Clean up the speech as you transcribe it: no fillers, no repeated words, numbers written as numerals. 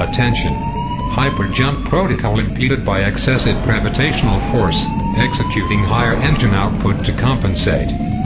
Attention! Hyperjump protocol impeded by excessive gravitational force, executing higher engine output to compensate.